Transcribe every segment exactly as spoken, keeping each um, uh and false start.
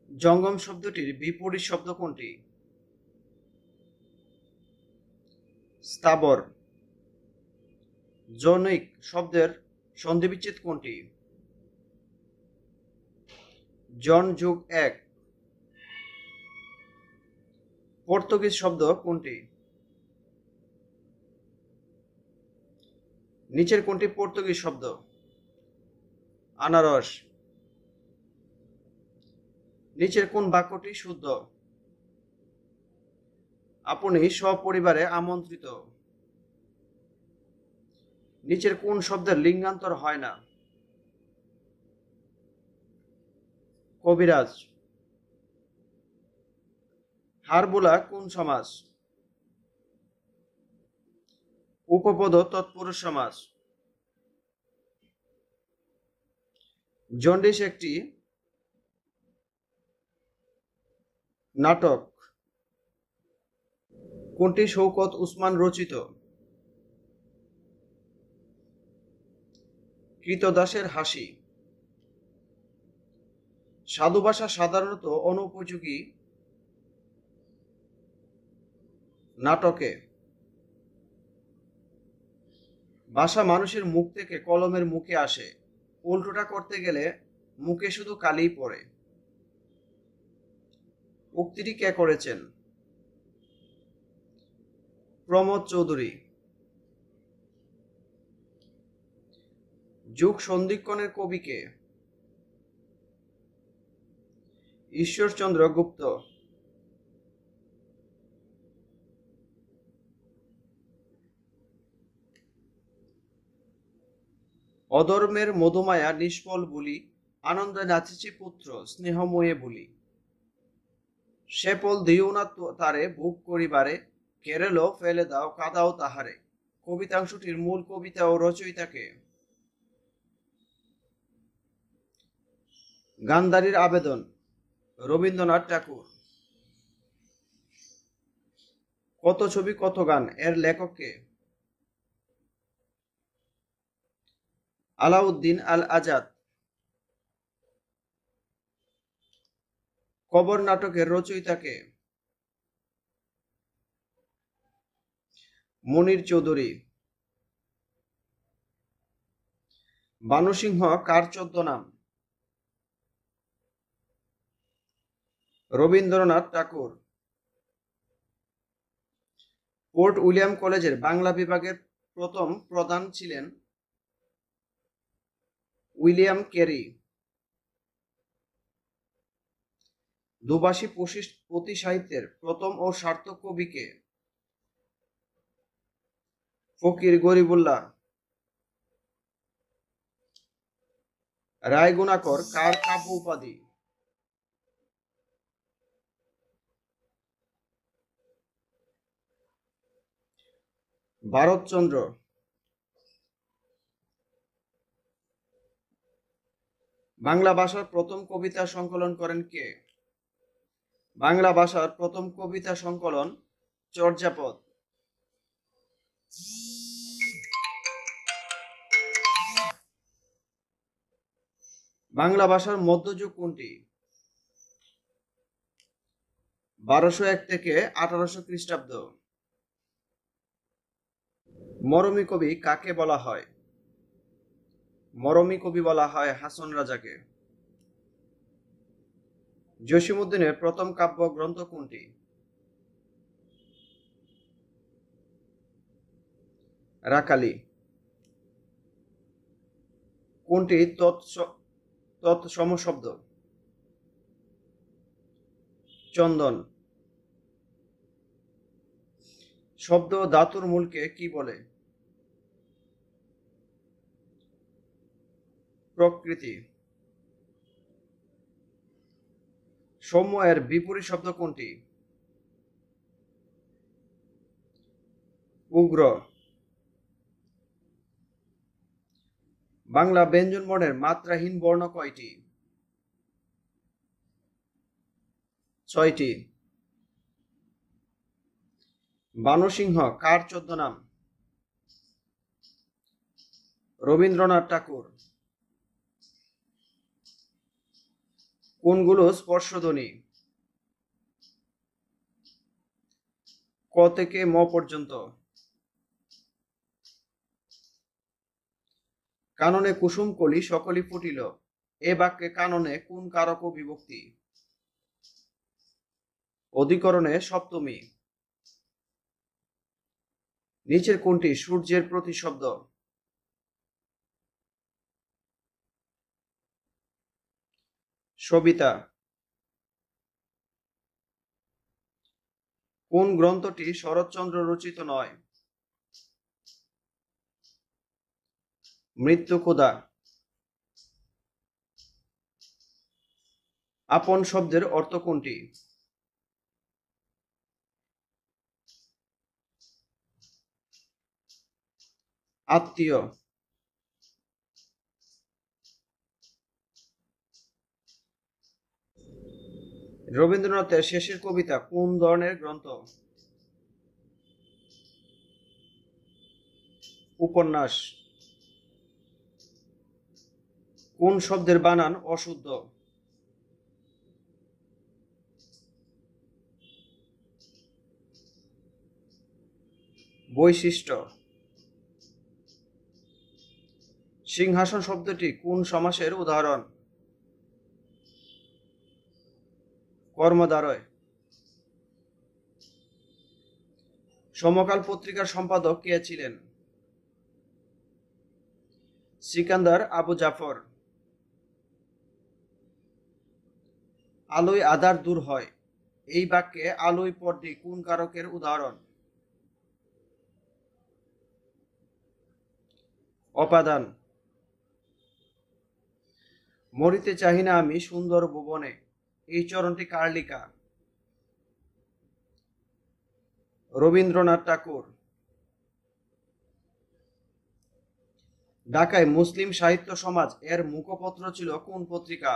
জঙ্গম শব্দটির বিপরীত শব্দ কোনটি? স্থাবর। জনৈক শব্দের সন্ধিবিচ্ছেদ কোনটি? জন যোগ এক। পর্তুগিজ শব্দ কোনটি? নিচের কোনটি পর্তুগিজ শব্দ? আনারস। নিচের কোন বাক্যটি শুদ্ধ? আপনি সপরিবারে আমন্ত্রিত। নিচের কোন শব্দের লিঙ্গান্তর হয় না? কবিরাজ। হারবোলা কোন সমাস? উপপদ তৎপুরুষ সমাস। জন্ডিস একটি নাটক। কোনটি শওকত উসমান রচিত? কৃতদাসের হাসি। সাধু ভাষা সাধারণত অনুপযোগী নাটকে। ভাষা মানুষের মুখ থেকে কলমের মুখে আসে, উল্টোটা করতে গেলে মুখে শুধু কালিই পড়ে। উক্তিটি কে করেছেন? প্রমোদ চৌধুরী। যুগ সন্ধিক্ষণের কবি কে? ঈশ্বরচন্দ্র গুপ্ত। অধর্মের মধুমায়া নিষ্ফল বলি, আনন্দে নাচিছি পুত্র স্নেহময়ে বলি। সে ফল দিও না তারে ভোগ করিবারে, কেড়ে লো ফেলে দাও কাদাও তাহারে। কবিতাংশটির মূল কবিতা ও রচয়িতাকে? গান্ধারীর আবেদন, রবীন্দ্রনাথ ঠাকুর। কত ছবি কত গান এর লেখক কে? আলাউদ্দিন আল আজাদ। কবর নাটকের রচয়িতা কে? মনির চৌধুরী। বানুসিংহ কার ছদ্মনাম? রবীন্দ্রনাথ ঠাকুর। পোর্ট উইলিয়াম কলেজের বাংলা বিভাগের প্রথম প্রধান ছিলেন উইলিয়াম ক্যারি। দুভাষী পুঁথি সাহিত্যের প্রথম ও সার্থক কবি কে? ফকির গরিবুল্লাহ। রায়গুণাকর কার কাব্য উপাধি? ভারতচন্দ্র। বাংলা ভাষার প্রথম কবিতা সংকলন করেন কে? বাংলা ভাষার প্রথম কবিতা সংকলন চর্যাপদ। বাংলা ভাষার মধ্যযুগ কোনটি? বারোশো এক থেকে আঠারোশো খ্রিস্টাব্দ। মরমী কবি কাকে বলা হয়? মরমী কবি বলা হয় হাসন রাজাকে। জসীমউদ্দীনের প্রথম কাব্য গ্রন্থ কোনটি? রাখালি। কোনটি তৎসম শব্দ? চন্দন। শব্দ ধাতুর মূলকে কি বলে? প্রকৃতি। সৌম্য এর বিপরীত শব্দ কোনটি? উগ্র। বাংলা ব্যঞ্জন বর্ণের মাত্রাহীন বর্ণ কয়টি? ছয়টি। বানুসিংহ কার ছদ্মনাম? রবীন্দ্রনাথ ঠাকুর। কোনগুলো স্পর্শধ্বনি? ক থেকে ম পর্যন্ত। কাননে কুসুম কলি সকলি ফুটিল, এ বাক্যে কাননে কোন কারক ও বিভক্তি? অধিকরণে সপ্তমী। নিচের কোনটি সূর্যের প্রতিশব্দ? সবিতা। কোন গ্রন্থটি শরৎচন্দ্র রচিত নয়? মৃত্যুকোদা। আপন শব্দের অর্থ কোনটি? আত্মীয়। রবীন্দ্রনাথের শেষের কবিতা কোন ধরনের গ্রন্থ? উপন্যাস। কোন শব্দের বানান অশুদ্ধ? বৈশিষ্ট্য। সিংহাসন শব্দটি কোন সমাসের উদাহরণ? কর্মদ্বারয়। সমকাল পত্রিকার সম্পাদক কে ছিলেন? সিকান্দার আবু জাফর। আলোয় আঁধার দূর হয়, এই বাক্যে আলোয় পদটি কোন কারকের উদাহরণ? অপাদান। মরিতে চাহি না আমি সুন্দর ভুবনে, এই চরণটি কার লেখা? রবীন্দ্রনাথ ঠাকুর। ঢাকায় মুসলিম সাহিত্য সমাজ এর মুখপত্র ছিল কোন পত্রিকা?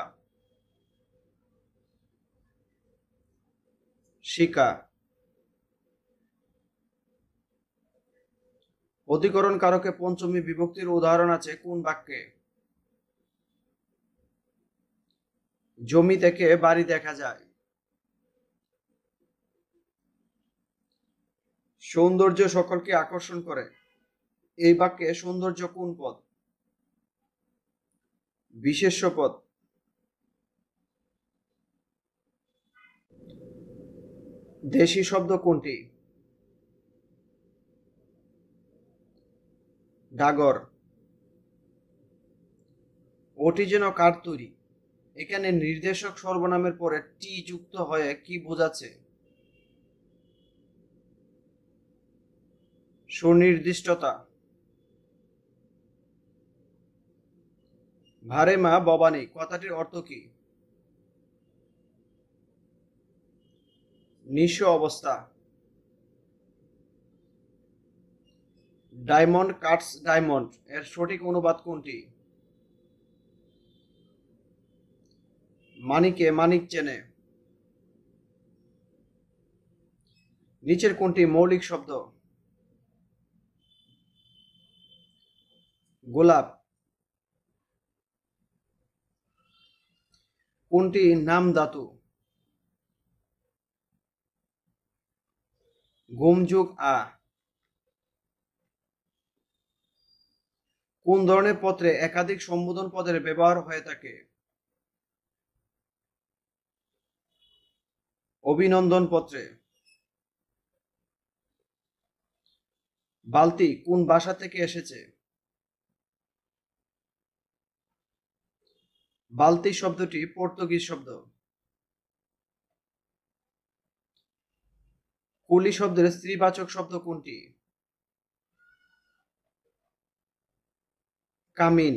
শিকা। অধিকরণ কারকে পঞ্চমী বিভক্তির উদাহরণ আছে কোন বাক্যে? জমি থেকে বাড়ি দেখা যায়। সৌন্দর্য সকলকে আকর্ষণ করে, এই বাক্যে সৌন্দর্য কোন পদ? বিশেষ্য পদ। দেশি শব্দ কোনটি? ডাগর। ওটি যেন কার তৈরি, এখানে নির্দেশক সর্বনামের পরে টি যুক্ত হয়ে কি বোঝাচ্ছে? সুনির্দিষ্টতা। ভারে মা ভবানী কথাটির অর্থ কি? নিঃস্ব অবস্থা। ডায়মন্ড কাটস ডায়মন্ড এর সঠিক অনুবাদ কোনটি? মানিকে মানিক চেনে। নিচের কোনটি মৌলিক শব্দ? গোলাপ। কোনটি নাম ধাতু? গুম যোগ আ। কোন ধরনের পত্রে একাধিক সম্বোধন পদের ব্যবহার হয়ে থাকে? অভিনন্দন পত্রে। বালতি কোন ভাষা থেকে এসেছে? বালতি শব্দটি পর্তুগিজ শব্দ। কুলি শব্দের স্ত্রীবাচক শব্দ কোনটি? কামিন।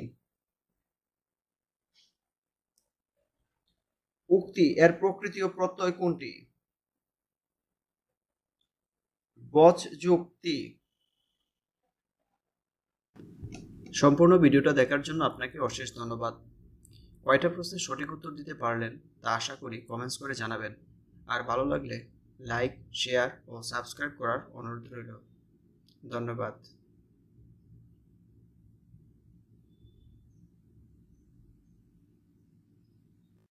উক্তি এর প্রকৃতি ও প্রত্যয় কোনটি? বচ যোগ তি। সম্পূর্ণ ভিডিওটা দেখার জন্য আপনাকে অশেষ ধন্যবাদ। কয়টা প্রশ্নের সঠিক উত্তর দিতে পারলেন তা আশা করি কমেন্টস করে জানাবেন। আর ভালো লাগলে লাইক, শেয়ার ও সাবস্ক্রাইব করার অনুরোধ রইল। ধন্যবাদ।